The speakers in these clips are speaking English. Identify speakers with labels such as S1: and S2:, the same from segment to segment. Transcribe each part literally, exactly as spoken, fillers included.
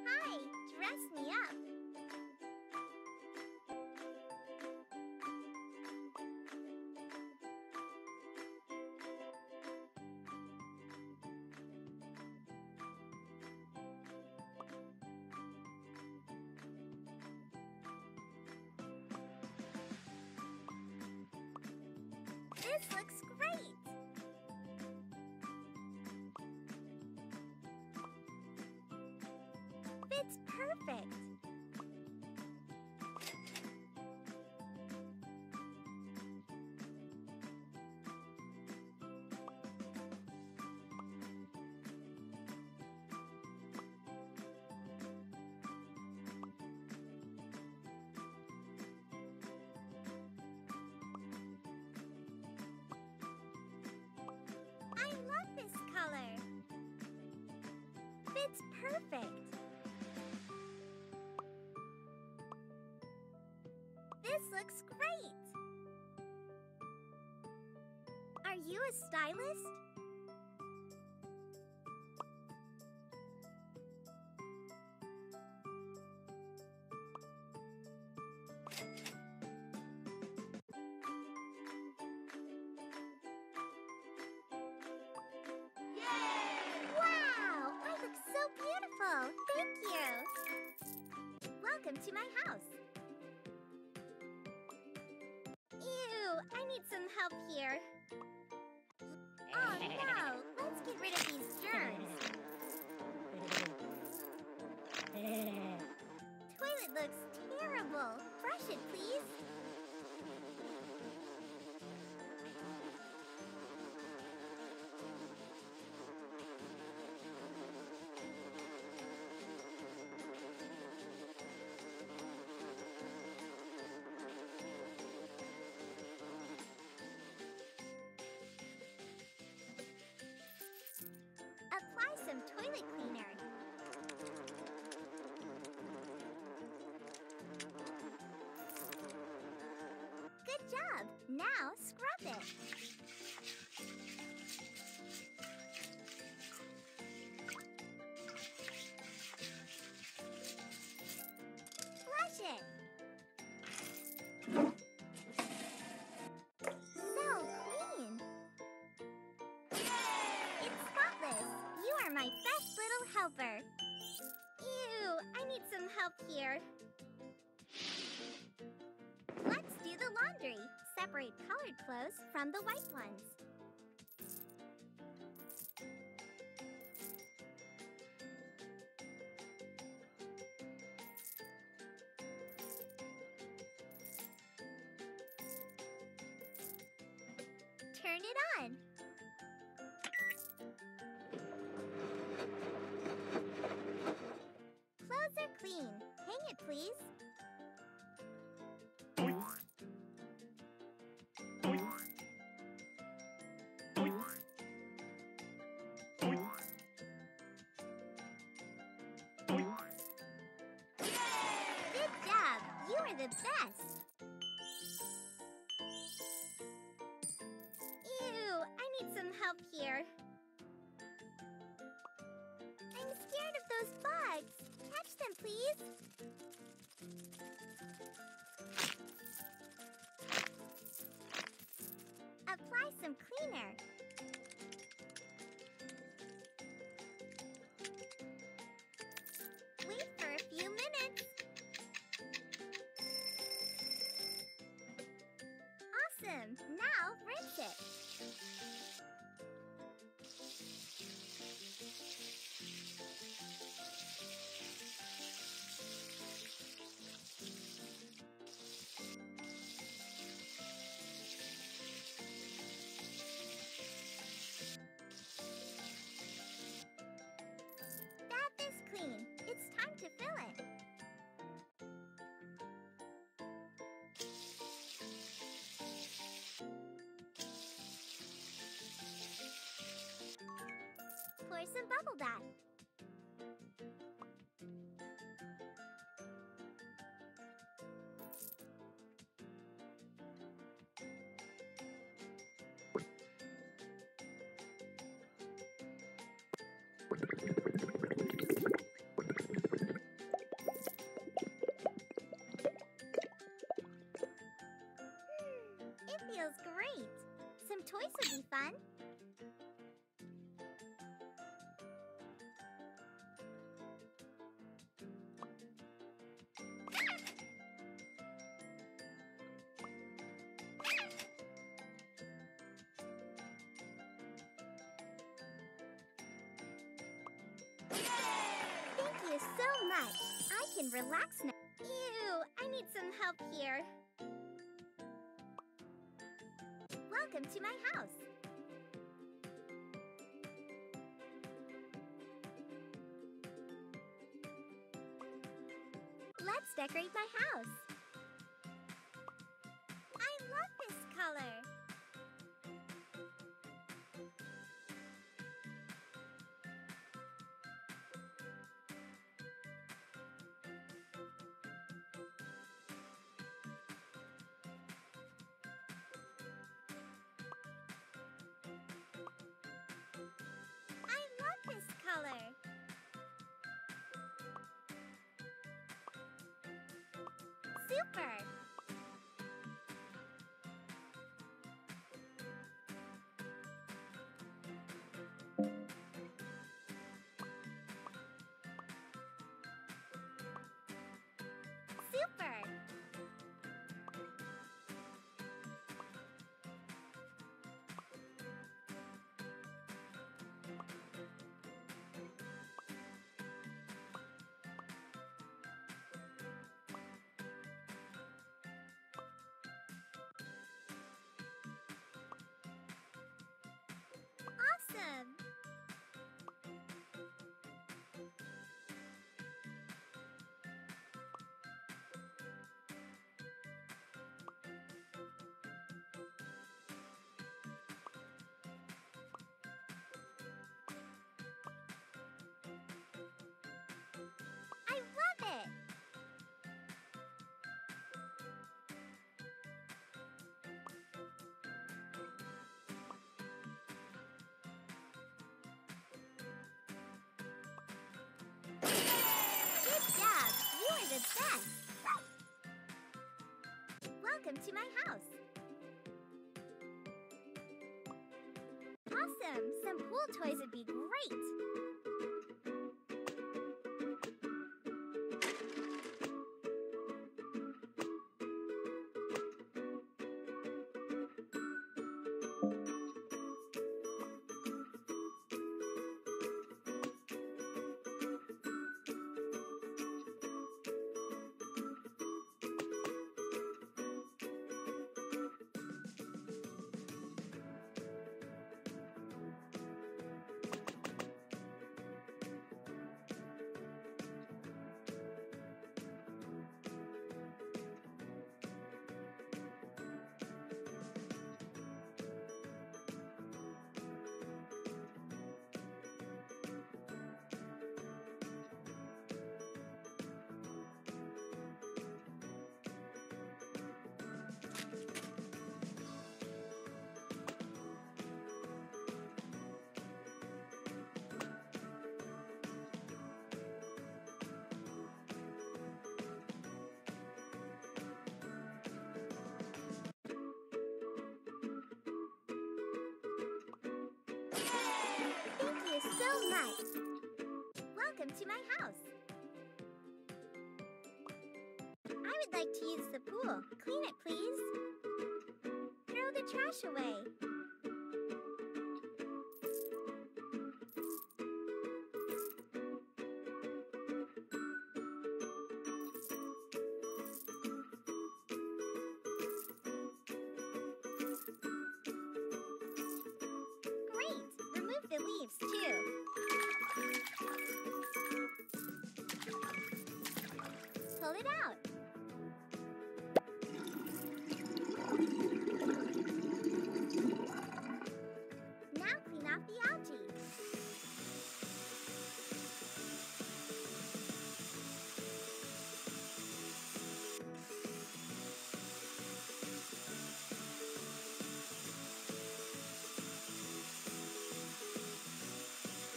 S1: Hi, dress me up. This looks great! Fits perfect! I love this color! Fits perfect! This looks great! Are you a stylist? Wow! I look so beautiful! Thank you! Welcome to my house. Ew! I need some help here. Oh no! Let's get rid of these germs. Toilet looks terrible. Brush it, please. Apply some toilet cleaner. Good job! Now scrub it. Flush it. So clean. It's spotless. You are my best little helper. Ew, I need some help here. Let's do the laundry. Separate colored clothes from the white ones. Turn it on. Clothes are clean. Hang it, please. Good job! You are the best! Ew, I need some help here. I'm scared of those bugs. Catch them, please. Apply some cleaner. Wait for a few minutes. Awesome! Now rinse it. That is clean. It's time to fill it. Pour some bubble bath. can relax now. Ew, I need some help here. Welcome to my house. Let's decorate my house. I love this color. I love this color. Super! Super! Awesome! I love it! Good job! You are the best! Welcome to my house. Awesome! Some pool toys would be great! Thank you so much! Welcome to my house. I would like to use the pool. Clean it, please. Throw the trash away. Great! Remove the leaves, too. Pull it out. Now clean off the algae.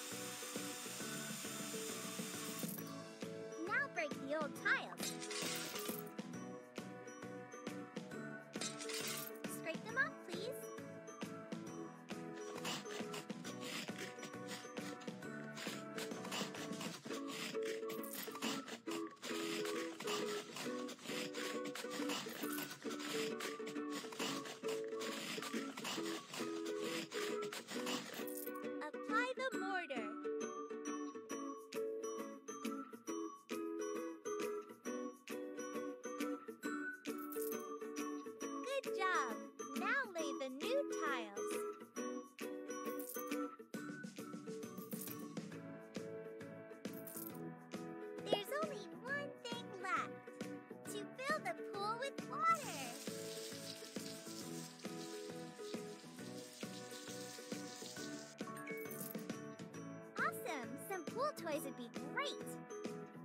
S1: Now break the old tiles. toys would be great.